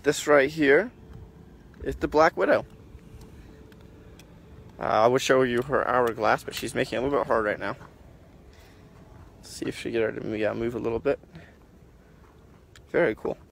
this right here is the Black Widow. I would show you her hourglass, but she's making it a little bit hard right now. See if she get her to move a little bit. Very cool.